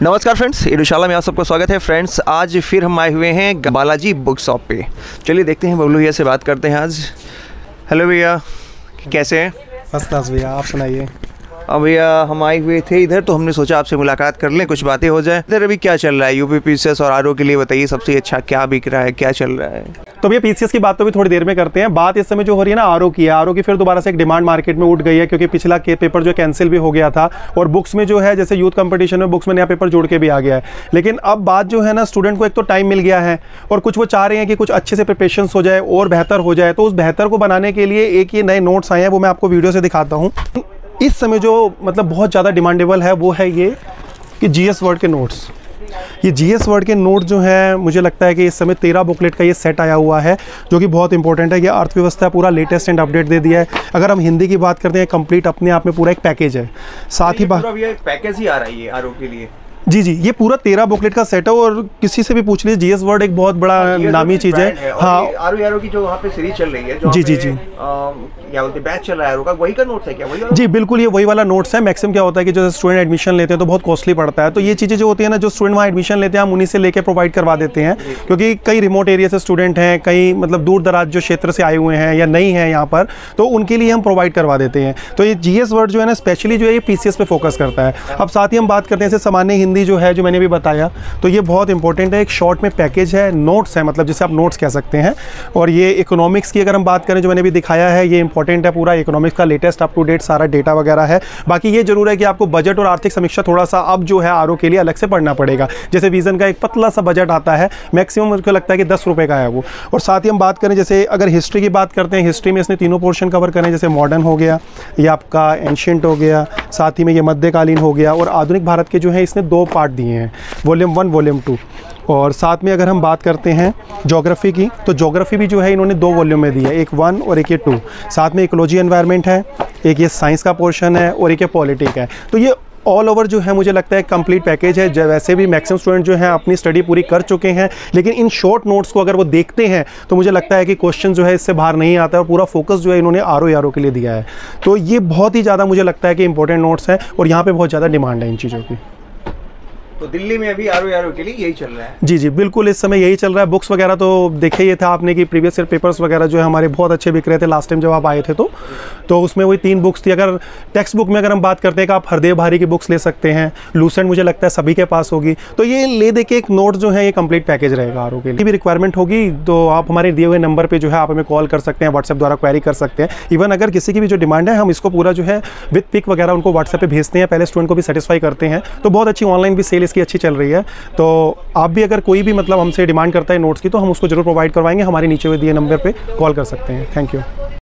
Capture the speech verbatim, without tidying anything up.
नमस्कार फ्रेंड्स, ईडुशाला में आप सबका स्वागत है। फ्रेंड्स, आज फिर हम आए हुए हैं बालाजी बुक शॉप पे। चलिए देखते हैं, बबलू भैया से बात करते हैं आज। हेलो भैया, कैसे हैं? फर्स्ट क्लास भैया, आप सुनाइए। अब भैया हम आए हुए थे इधर, तो हमने सोचा आपसे मुलाकात कर लें, कुछ बातें हो जाए। इधर अभी क्या चल रहा है यूपी पीसीएस और आरओ के लिए बताइए, सबसे अच्छा क्या बिक रहा है, क्या चल रहा है? तो भैया पीसीएस की बात तो भी थोड़ी देर में करते हैं। बात इस समय जो हो रही है ना आरओ की है। आरओ की फिर दोबारा से एक डिमांड मार्केट में उठ गई है, क्योंकि पिछला के पेपर जो कैंसिल भी हो गया था और बुक्स में जो है जैसे यूथ कंपटीशन में बुक्स में नया पेपर जोड़ के भी आ गया है। लेकिन अब बात जो है ना, स्टूडेंट को एक तो टाइम मिल गया है और कुछ वो चाह रहे हैं कि कुछ अच्छे से प्रिपरेशन हो जाए और बेहतर हो जाए। तो उस बेहतर को बनाने के लिए एक ये नए नोट्स आए हैं, वो मैं आपको वीडियो से दिखाता हूँ। इस समय जो मतलब बहुत ज़्यादा डिमांडेबल है वो है ये कि जीएस वर्ड के नोट्स। ये जीएस वर्ड के नोट जो हैं, मुझे लगता है कि इस समय तेरह बुकलेट का ये सेट आया हुआ है, जो कि बहुत इंपॉर्टेंट है। ये अर्थव्यवस्था पूरा लेटेस्ट एंड अपडेट दे दिया है। अगर हम हिंदी की बात करते हैं, कंप्लीट अपने आप में पूरा एक पैकेज है। साथ ही बात पैकेज ही आ रहा है आरओ के लिए। जी जी, ये पूरा तेरह बुकलेट का सेट है और किसी से भी पूछ लीजिए, जीएस वर्ड एक बहुत बड़ा नामी चीज़ है। हाँ, आरओ आरओ की जो वहाँ पे सीरीज चल रही है, जो जी जी जी क्या बोलते हैं बैच चल रहा है आरओ का, वही का नोट्स है क्या? वही जी बिल्कुल, ये वही वाला नोट्स है। मैक्सिमम क्या होता है कि जो स्टूडेंट एडमिशन लेते हैं तो बहुत कॉस्टली पड़ता है, तो ये चीज़ें जो होती है ना, जो स्टूडेंट वहाँ एडमिशन लेते हैं हम उन्हीं से लेके प्रोवाइड करवा देते हैं, क्योंकि कई रिमोट एरिया से स्टूडेंट हैं, कई मतलब दूर दराज जो क्षेत्र से आए हुए हैं या नहीं है यहाँ पर, तो उनके लिए हम प्रोवाइड करवा देते हैं। तो ये जीएस वर्ड जो है ना, स्पेशली जो है ये पीसीएस पे फोकस करता है। अब साथ ही हम बात करते हैं जैसे सामान्य हिंदी जो है, जो मैंने भी बताया, तो ये बहुत इंपॉर्टेंट है। एक शॉर्ट में पैकेज है, नोट्स है, मतलब जिसे आप नोट्स कह सकते हैं। और ये इकोनॉमिक्स की अगर हम बात करें, जो मैंने भी दिखाया है, ये इंपॉर्टेंट है। पूरा इकोनॉमिक्स का लेटेस्ट अप टू डेट सारा डेटा वगैरह है। बाकी ये जरूर है कि आपको बजट और आर्थिक समीक्षा थोड़ा सा अब जो है आरओ के लिए अलग से पढ़ना पड़ेगा। जैसे विजन का एक पतला सा बजट आता है, मैक्सिमम मुझको लगता है कि दस रुपये का है वो। और साथ ही हम बात करें, जैसे अगर हिस्ट्री की बात करते हैं, हिस्ट्री में इसने तीनों पोर्शन कवर करें, जैसे मॉडर्न हो गया, ये आपका एंशिएंट हो गया, साथ ही में ये मध्यकालीन हो गया, और आधुनिक भारत के जो है इसने दो पार्ट दिए हैं, वॉल्यूम वन वॉल्यूम टू। और साथ में अगर हम बात करते हैं ज्योग्राफी की, तो ज्योग्राफी भी जो है इन्होंने दो वॉल्यूम में दी है, एक वन और एक ये टू। साथ में इकोलॉजी एनवायरनमेंट है, एक ये साइंस का पोर्शन है, और एक ये पॉलिटिक है। तो ये ऑल ओवर जो है मुझे लगता है कंप्लीट पैकेज है। जो वैसे भी मैक्सिमम स्टूडेंट जो हैं अपनी स्टडी पूरी कर चुके हैं, लेकिन इन शॉर्ट नोट्स को अगर वो देखते हैं तो मुझे लगता है कि क्वेश्चन जो है इससे बाहर नहीं आता है, और पूरा फोकस जो है इन्होंने आरओ आरओ के लिए दिया है। तो ये बहुत ही ज़्यादा मुझे लगता है कि इंपॉर्टेंट नोट्स हैं, और यहाँ पर बहुत ज़्यादा डिमांड है इन चीज़ों की। तो दिल्ली में अभी आरओ आरओ के लिए यही चल रहा है? जी जी बिल्कुल, इस समय यही चल रहा है। बुक्स वगैरह तो देखे ये था आपने कि प्रीवियस ईयर पेपर्स वगैरह जो है हमारे बहुत अच्छे बिक रहे थे लास्ट टाइम जब आप आए थे। तो तो उसमें वही तीन बुक्स थी। अगर टेक्स्ट बुक में अगर हम बात करते हैं कि आप हरदेव भारी की बुक्स ले सकते हैं, लूसेंट मुझे लगता है सभी के पास होगी। तो ये ले दे के एक नोट जो है ये कंप्लीट पैकेज रहेगा आरओ के लिए। भी रिक्वायरमेंट होगी तो आप हमारे दिए हुए नंबर पर जो है आप हमें कॉल कर सकते हैं, व्हाट्सएप द्वारा क्वेरी कर सकते हैं। इवन अगर किसी की भी जो डिमांड है, हम इसको पूरा जो है विद पिक वगैरह उनको व्हाट्सएप पर भेजते हैं, पहले स्टूडेंट को भी सेटिस्फाई करते हैं। तो बहुत अच्छी ऑनलाइन भी सेल इसकी अच्छी चल रही है। तो आप भी अगर कोई भी मतलब हमसे डिमांड करता है नोट्स की, तो हम उसको जरूर प्रोवाइड करवाएंगे। हमारे नीचे हुए दिए नंबर पे कॉल कर सकते हैं। Thank you.